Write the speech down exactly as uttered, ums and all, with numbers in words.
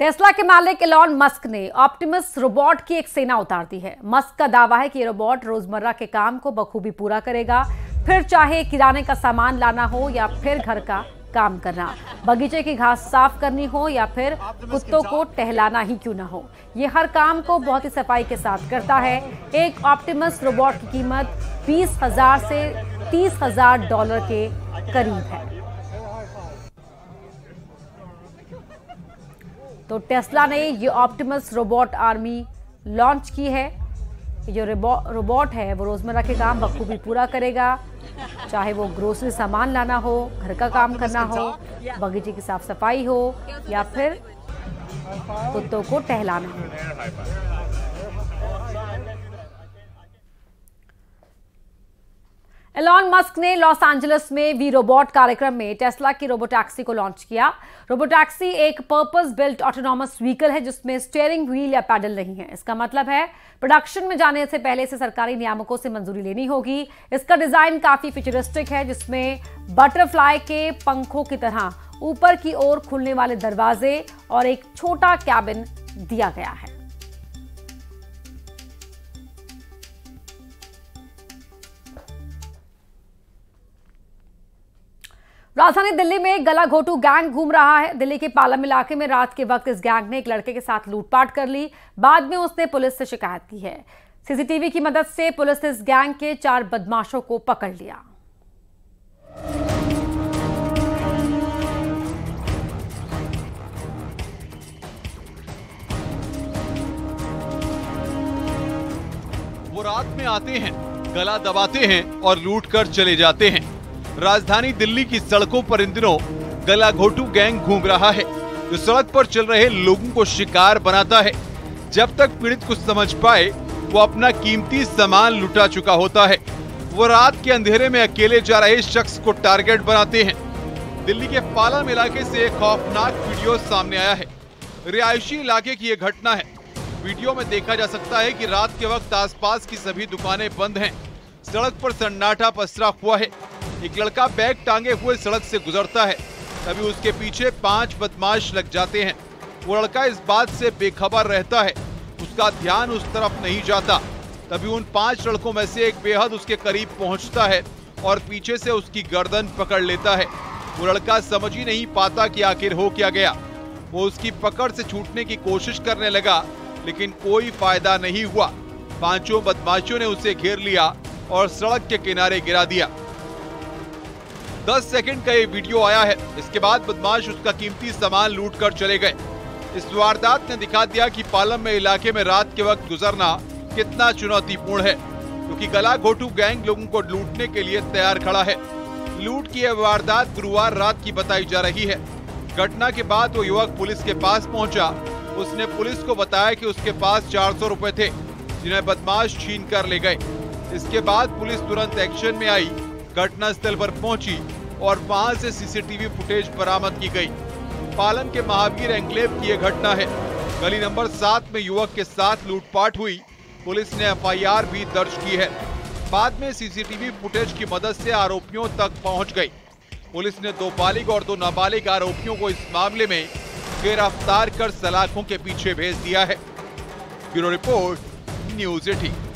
Tesla के मालिक Elon Musk ने ऑप्टिमस रोबोट की एक सेना उतार दी है। मस्क का दावा है कि ये रोबोट रोजमर्रा के काम को बखूबी पूरा करेगा, फिर चाहे किराने का सामान लाना हो या फिर घर का काम करना, बगीचे की घास साफ करनी हो या फिर कुत्तों को टहलाना ही क्यों ना हो, ये हर काम को बहुत ही सफाई के साथ करता है। एक ऑप्टिमस रोबोट की कीमत बीस हजार से तीस हजार डॉलर के करीब है। तो टेस्ला ने ये ऑप्टिमस रोबोट आर्मी लॉन्च की है। जो रोबोट है वो रोजमर्रा के काम बखूबी पूरा करेगा, चाहे वो ग्रोसरी सामान लाना हो, घर का काम करना हो, बगीचे की साफ सफाई हो या फिर कुत्तों को टहलाना हो। एलॉन मस्क ने लॉस एंजलिस में वी रोबोट कार्यक्रम में टेस्ला की रोबोटैक्सी को लॉन्च किया। रोबोटैक्सी एक पर्पस बिल्ट ऑटोनॉमस व्हीकल है जिसमें स्टीयरिंग व्हील या पैडल नहीं है। इसका मतलब है प्रोडक्शन में जाने से पहले इसे सरकारी नियामकों से मंजूरी लेनी होगी। इसका डिजाइन काफी फ्यूचरिस्टिक है जिसमें बटरफ्लाई के पंखों की तरह ऊपर की ओर खुलने वाले दरवाजे और एक छोटा कैबिन दिया गया है। राजधानी दिल्ली में एक गला घोटू गैंग घूम रहा है। दिल्ली के पालम इलाके में रात के वक्त इस गैंग ने एक लड़के के साथ लूटपाट कर ली। बाद में उसने पुलिस से शिकायत की है। सीसीटीवी की मदद से पुलिस ने इस गैंग के चार बदमाशों को पकड़ लिया। वो रात में आते हैं, गला दबाते हैं और लूट कर चले जाते हैं। राजधानी दिल्ली की सड़कों पर इन दिनों गला घोटू गैंग घूम रहा है जो सड़क पर चल रहे लोगों को शिकार बनाता है। जब तक पीड़ित कुछ समझ पाए वो अपना कीमती सामान लुटा चुका होता है। वो रात के अंधेरे में अकेले जा रहे शख्स को टारगेट बनाते हैं। दिल्ली के पालम इलाके से एक खौफनाक वीडियो सामने आया है। रिहायशी इलाके की ये घटना है। वीडियो में देखा जा सकता है कि रात के वक्त आसपास की सभी दुकानें बंद हैं। सड़क पर सन्नाटा पसरा हुआ है। एक लड़का बैग टांगे हुए सड़क से गुजरता है, तभी उसके पीछे पांच बदमाश लग जाते हैं। वो लड़का इस बात से बेखबर रहता है, उसका ध्यान उस तरफ नहीं जाता। तभी उन पांच लड़कों में से एक बेहद उसके करीब पहुंचता है और पीछे से उसकी गर्दन पकड़ लेता है। वो लड़का समझ ही नहीं पाता कि आखिर हो क्या गया। वो उसकी पकड़ से छूटने की कोशिश करने लगा, लेकिन कोई फायदा नहीं हुआ। पांचों बदमाशों ने उसे घेर लिया और सड़क के किनारे गिरा दिया। दस सेकंड का ये वीडियो आया है। इसके बाद बदमाश उसका कीमती सामान लूट कर चले गए। इस वारदात ने दिखा दिया कि पालम में इलाके में रात के वक्त गुजरना कितना चुनौतीपूर्ण है, क्योंकि गला घोटू गैंग लोगों को लूटने के लिए तैयार खड़ा है। लूट की यह वारदात गुरुवार रात की बताई जा रही है। घटना के बाद वो युवक पुलिस के पास पहुंचा। उसने पुलिस को बताया कि उसके पास चार सौ रुपए थे जिन्हें बदमाश छीन कर ले गए। इसके बाद पुलिस तुरंत एक्शन में आई, घटना स्थल पर पहुंची और वहां से सीसीटीवी फुटेज बरामद की गई। पालम के महावीर एन्क्लेव की यह घटना है। गली नंबर सात में युवक के साथ लूटपाट हुई। पुलिस ने एफ आई आर भी दर्ज की है। बाद में सीसीटीवी फुटेज की मदद से आरोपियों तक पहुंच गई। पुलिस ने दो बालिग और दो नाबालिग आरोपियों को इस मामले में गिरफ्तार कर सलाखों के पीछे भेज दिया है। Bureau report, news eighteen.